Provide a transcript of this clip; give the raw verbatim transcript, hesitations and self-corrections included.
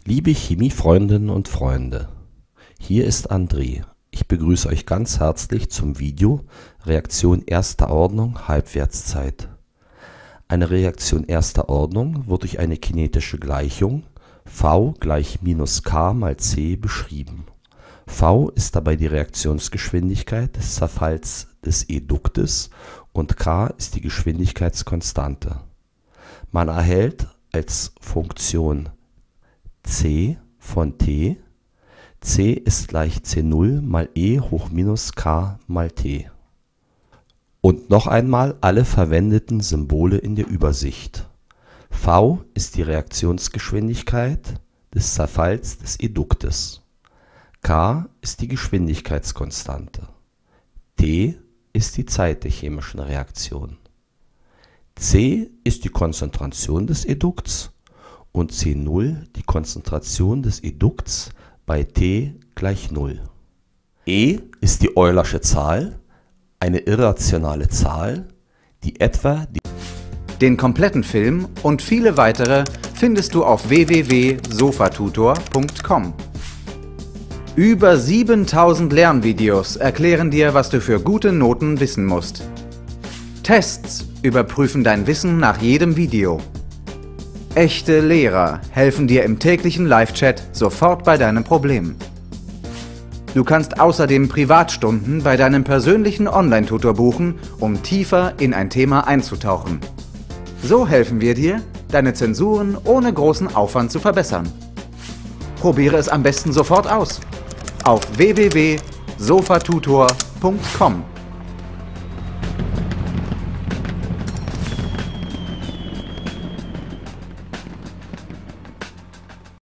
Liebe Chemiefreundinnen und Freunde, hier ist André. Ich begrüße euch ganz herzlich zum Video Reaktion erster Ordnung Halbwertszeit. Eine Reaktion erster Ordnung wird durch eine kinetische Gleichung V gleich minus K mal C beschrieben. V ist dabei die Reaktionsgeschwindigkeit des Zerfalls des Eduktes und K ist die Geschwindigkeitskonstante. Man erhält als Funktion C von T, C ist gleich C null mal E hoch minus K mal T. Und noch einmal alle verwendeten Symbole in der Übersicht. V ist die Reaktionsgeschwindigkeit des Zerfalls des Eduktes. K ist die Geschwindigkeitskonstante. T ist die Zeit der chemischen Reaktion. C ist die Konzentration des Edukts und C null die Konzentration des Edukts bei T gleich null. E ist die Eulersche Zahl, eine irrationale Zahl, die etwa die Den kompletten Film und viele weitere findest du auf w w w punkt sofatutor punkt com. Über siebentausend Lernvideos erklären dir, was du für gute Noten wissen musst. Tests überprüfen dein Wissen nach jedem Video. Echte Lehrer helfen dir im täglichen Live-Chat sofort bei deinem Problem. Du kannst außerdem Privatstunden bei deinem persönlichen Online-Tutor buchen, um tiefer in ein Thema einzutauchen. So helfen wir dir, deine Zensuren ohne großen Aufwand zu verbessern. Probiere es am besten sofort aus. Auf w w w punkt sofatutor punkt com.